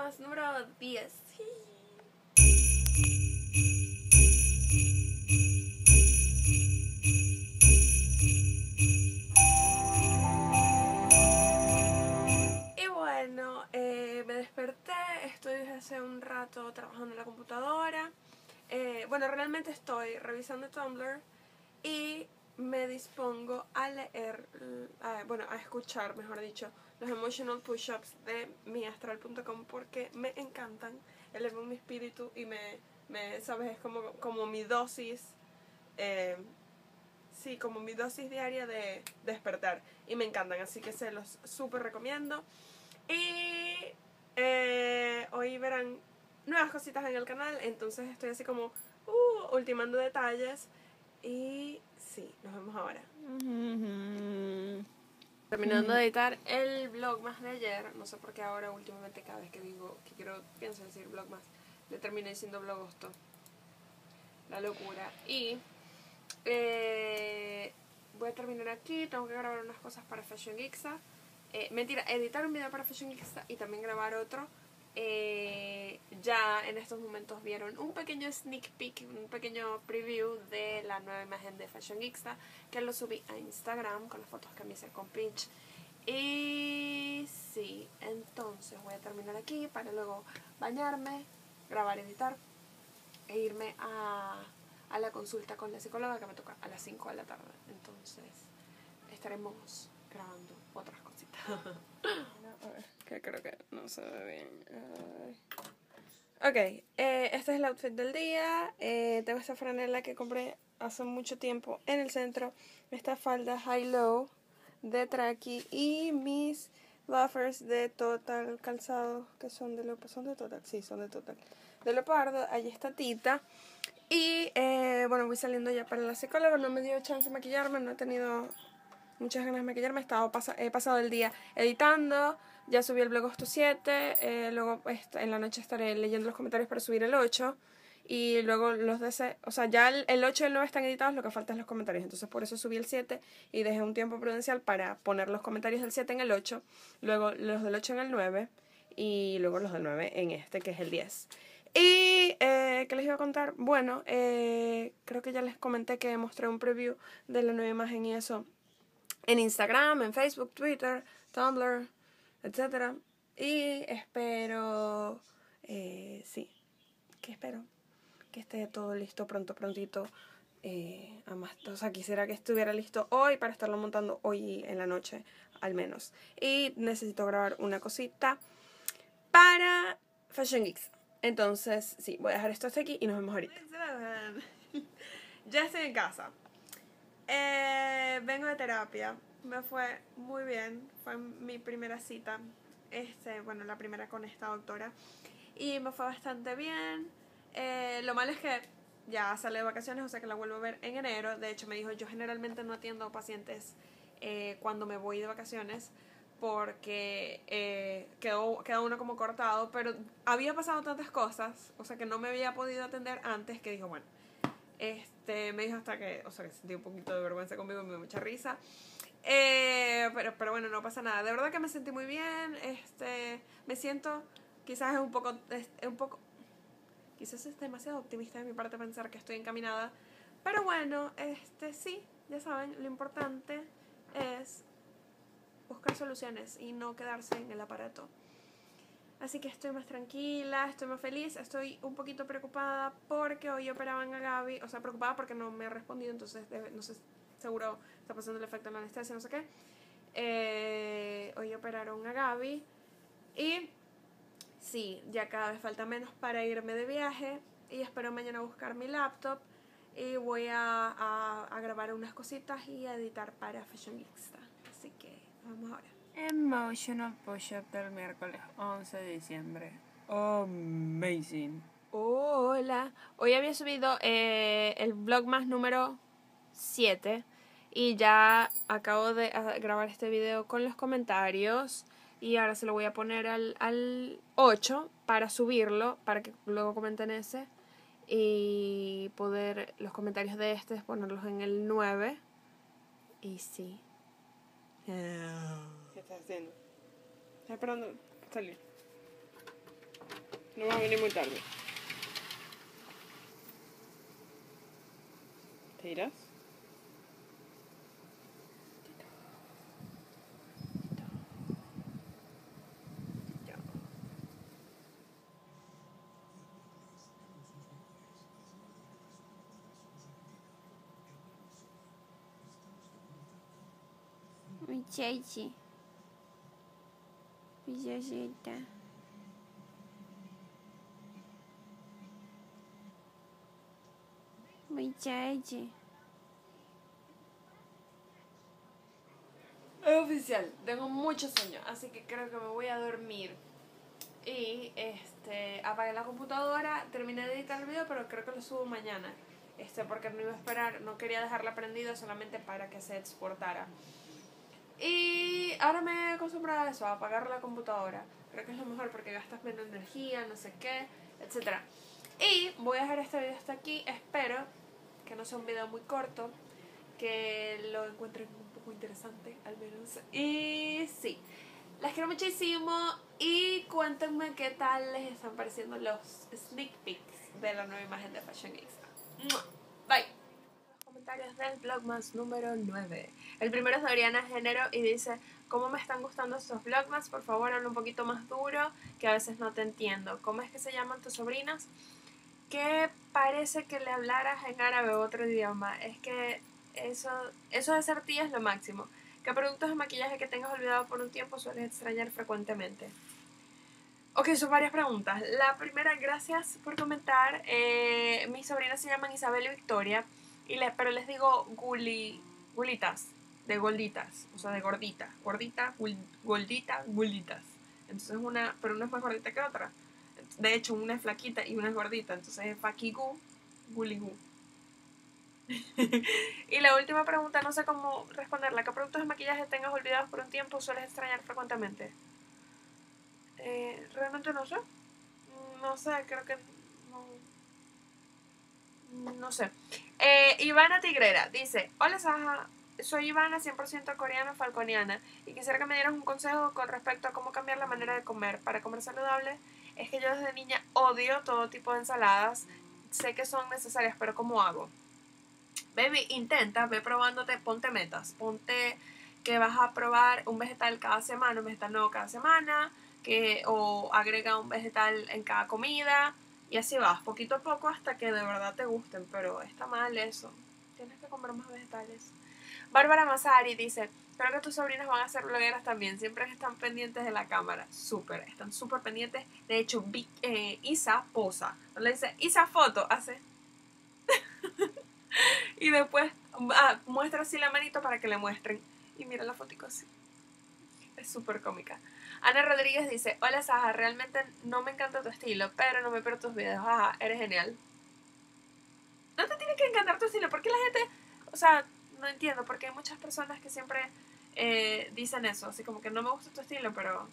más número 10. Y bueno, me desperté, estoy desde hace un rato trabajando en la computadora. Bueno, realmente estoy revisando Tumblr y me dispongo a leer, a escuchar, mejor dicho, los emotional push-ups de miastral.com porque me encantan, elevan mi espíritu y ¿sabes? Es como mi dosis, sí, como mi dosis diaria de despertar y me encantan, así que se los súper recomiendo. Y hoy verán nuevas cositas en el canal, entonces estoy así como ultimando detalles. Y sí, nos vemos ahora. Terminando de editar el vlogmas de ayer. No sé por qué ahora últimamente cada vez que digo que pienso decir vlogmas, le terminé diciendo vlogosto. La locura. Y voy a terminar aquí. Tengo que grabar unas cosas para Fashion Geeksa. Mentira, editar un video para Fashion Geeksa y también grabar otro. Ya en estos momentos vieron un pequeño sneak peek, un pequeño preview de la nueva imagen de Fashion Geeksta, que lo subí a Instagram con las fotos que me hice con Pinch. Y sí, entonces voy a terminar aquí para luego bañarme, grabar, editar e irme a la consulta con la psicóloga que me toca a las 5 de la tarde. Entonces estaremos grabando otras cositas. Que creo que no se ve bien. Ok, este es el outfit del día. Tengo esta franela que compré hace mucho tiempo en el centro. Esta falda high-low de Traki y mis loafers de Total calzado, que son de Total, sí, son de Total. De leopardo, allí está Tita. Y bueno, voy saliendo ya para la psicóloga. No me dio chance de maquillarme, no he tenido muchas ganas de maquillarme. He pasado el día editando. Ya subí el Blogosto 7. Luego en la noche estaré leyendo los comentarios para subir el 8. Y luego los de ese, o sea, ya el 8 y el 9 están editados, lo que falta es los comentarios. Entonces por eso subí el 7 y dejé un tiempo prudencial para poner los comentarios del 7 en el 8. Luego los del 8 en el 9. Y luego los del 9 en este, que es el 10. Y, ¿qué les iba a contar? Bueno, creo que ya les comenté que mostré un preview de la nueva imagen y eso en Instagram, en Facebook, Twitter, Tumblr, etc. Y espero, sí, que espero que esté todo listo prontito. Además, o sea, quisiera que estuviera listo hoy para estarlo montando hoy en la noche, al menos. Y necesito grabar una cosita para Fashion Geeks. Entonces, sí, voy a dejar esto hasta aquí y nos vemos ahorita. Ya estoy en casa. Vengo de terapia. Me fue muy bien. Fue mi primera cita. Bueno, la primera con esta doctora. Y me fue bastante bien. Lo malo es que ya sale de vacaciones, o sea que la vuelvo a ver en enero. De hecho, me dijo, yo generalmente no atiendo pacientes cuando me voy de vacaciones, porque queda uno como cortado, pero había pasado tantas cosas, o sea que no me había podido atender antes, que dijo, bueno, me dijo hasta que, o sea que sentí un poquito de vergüenza conmigo, me dio mucha risa, pero bueno, no pasa nada, de verdad que me sentí muy bien, me siento, quizás es un poco, quizás es demasiado optimista de mi parte pensar que estoy encaminada, pero bueno, sí, ya saben, lo importante es buscar soluciones y no quedarse en el aparato. Así que estoy más tranquila, estoy más feliz, estoy un poquito preocupada porque hoy operaban a Gaby, o sea, preocupada porque no me ha respondido, entonces no sé, seguro está pasando el efecto de la anestesia, no sé qué. Hoy operaron a Gaby y sí, ya cada vez falta menos para irme de viaje y espero mañana buscar mi laptop y voy a grabar unas cositas y a editar para Fashion Geeksta. Así que vamos ahora. Emotional push-up del miércoles 11 de diciembre. Amazing. Hola, hoy había subido el vlogmas número 7 y ya acabo de grabar este video con los comentarios y ahora se lo voy a poner al 8 para subirlo, para que luego comenten ese y poder los comentarios de ponerlos en el 9 y sí. ¿Qué estás haciendo? Estoy esperando salir. No vas a venir muy tarde. ¿Te irás? Muchachi. Muchachita. Muchachi. Es oficial, tengo mucho sueño, así que creo que me voy a dormir. Y apagué la computadora, terminé de editar el video, pero creo que lo subo mañana. Porque no iba a esperar, no quería dejarla prendida solamente para que se exportara. Y ahora me he acostumbrado a eso, a apagar la computadora. Creo que es lo mejor porque gastas menos energía, no sé qué, etc. Y voy a dejar este video hasta aquí. Espero que no sea un video muy corto, que lo encuentren un poco interesante, al menos. Y sí, las quiero muchísimo. Y cuéntenme qué tal les están pareciendo los sneak peeks de la nueva imagen de Fashionista. Bye. Comentarios del Vlogmas número 9. El primero es de Oriana Género y dice: ¿cómo me están gustando estos Vlogmas? Por favor, habla un poquito más duro, que a veces no te entiendo. ¿Cómo es que se llaman tus sobrinas? Que parece que le hablaras en árabe o otro idioma. Es que eso de ser tía es lo máximo. ¿Qué productos de maquillaje que tengas olvidado por un tiempo sueles extrañar frecuentemente? Ok, son varias preguntas. La primera, gracias por comentar. Mis sobrinas se llaman Isabel y Victoria, pero les digo gulitas, de gorditas, o sea, de gordita, gordita, gulitas. Entonces pero una es más gordita que otra. De hecho, una es flaquita y una es gordita, entonces es fakigu, guligu. Y la última pregunta, no sé cómo responderla. ¿Qué productos de maquillaje tengas olvidados por un tiempo sueles extrañar frecuentemente? Realmente no sé. No sé, creo que no sé. Ivana Tigrera dice: hola Saja, soy Ivana, 100% coreana falconiana, y quisiera que me dieras un consejo con respecto a cómo cambiar la manera de comer. Para comer saludable, es que yo desde niña odio todo tipo de ensaladas. Sé que son necesarias, pero ¿cómo hago? Baby, intenta, ve probándote, ponte metas, ponte que vas a probar un vegetal cada semana, un vegetal nuevo cada semana, o agrega un vegetal en cada comida, y así vas, poquito a poco hasta que de verdad te gusten, pero está mal eso, tienes que comer más vegetales. Bárbara Masari dice: creo que tus sobrinas van a ser blogueras también, siempre están pendientes de la cámara, están súper pendientes. De hecho, Isa posa, no le dice Isa foto, hace y después muestra así la manito para que le muestren. Y mira la fotico así. Es súper cómica. Ana Rodríguez dice: hola Saja, realmente no me encanta tu estilo, pero no me pierdo tus videos. Ajá, eres genial. No te tiene que encantar tu estilo, porque la gente, o sea, no entiendo, porque hay muchas personas que siempre dicen eso, así como que no me gusta tu estilo, pero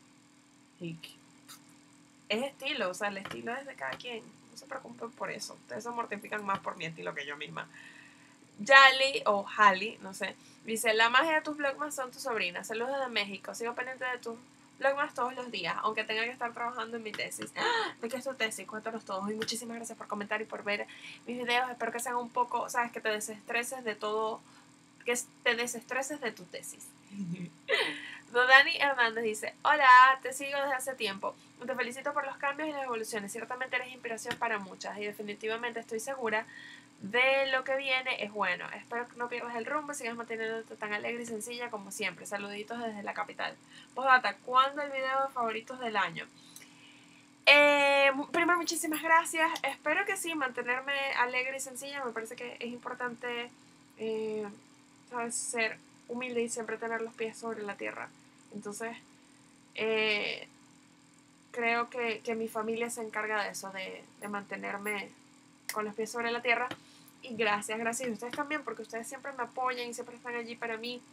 es estilo, o sea, el estilo es de cada quien. No se preocupen por eso. Ustedes se mortifican más por mi estilo que yo misma. Yali o Hali, no sé, dice: la magia de tus vlogmas son tus sobrinas. Saludos desde México. Sigo pendiente de tus vlogmas todos los días, aunque tenga que estar trabajando en mi tesis. ¿De qué es tu tesis? Cuéntanos todos. Y muchísimas gracias por comentar y por ver mis videos. Espero que sean un poco, sabes, que te desestreses de todo, que te desestreses de tu tesis. Dani Hernández dice: hola, te sigo desde hace tiempo. Te felicito por los cambios y las evoluciones. Ciertamente eres inspiración para muchas y definitivamente estoy segura de lo que viene es bueno. Espero que no pierdas el rumbo y sigas manteniéndote tan alegre y sencilla como siempre. Saluditos desde la capital. Postdata: ¿cuándo el video de favoritos del año? Primero, muchísimas gracias. Espero que sí, mantenerme alegre y sencilla. Me parece que es importante ¿sabes? Ser humilde y siempre tener los pies sobre la tierra. Entonces creo que mi familia se encarga de eso, de mantenerme con los pies sobre la tierra. Y gracias a ustedes también, porque ustedes siempre me apoyan y siempre están allí para mí.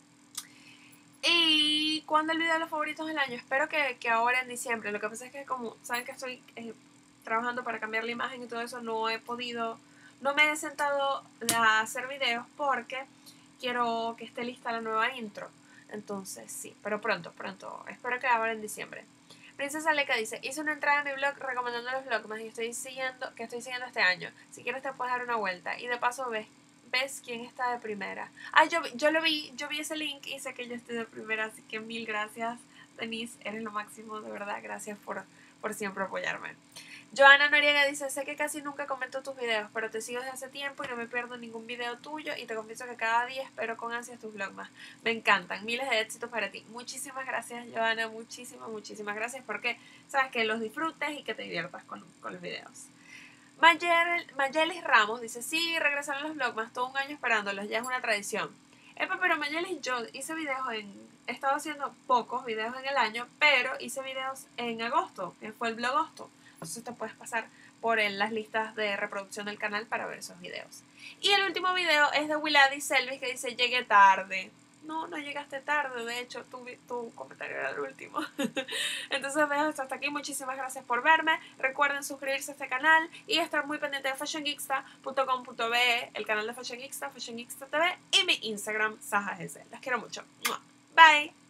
Y cuando el video de los favoritos del año, espero que ahora en diciembre. Lo que pasa es que, como saben que estoy trabajando para cambiar la imagen y todo eso, no me he sentado a hacer videos porque quiero que esté lista la nueva intro. Entonces sí, pero pronto, espero que ahora en diciembre. Princesa Leca dice, hice una entrada en mi blog recomendando los vlogmas y estoy siguiendo este año. Si quieres te puedes dar una vuelta. Y de paso ves quién está de primera. Ah, yo vi ese link y sé que yo estoy de primera, así que mil gracias, Denise, eres lo máximo, de verdad, gracias por siempre apoyarme. Joana Noriega dice, sé que casi nunca comento tus videos, pero te sigo desde hace tiempo y no me pierdo ningún video tuyo y te confieso que cada día espero con ansias tus vlogmas. Me encantan, miles de éxitos para ti. Muchísimas gracias, Joana, muchísimas gracias porque sabes que los disfrutes y que te diviertas con los videos. Mayelis Ramos dice, sí, regresaron los vlogmas, todo un año esperándolos, ya es una tradición. Epa, pero Mayelis, yo hice videos he estado haciendo pocos videos en el año, pero hice videos en agosto, que fue el vlogosto. Entonces te puedes pasar por las listas de reproducción del canal para ver esos videos. Y el último video es de Willady Selvis que dice, llegué tarde. No llegaste tarde, de hecho tu comentario era el último. Entonces dejo esto hasta aquí, muchísimas gracias por verme. Recuerden suscribirse a este canal y estar muy pendiente de fashiongeeksta.com.be, el canal de Fashion Geeksta, Fashion Geeksta TV y mi Instagram, SajaGC. Las quiero mucho. Bye.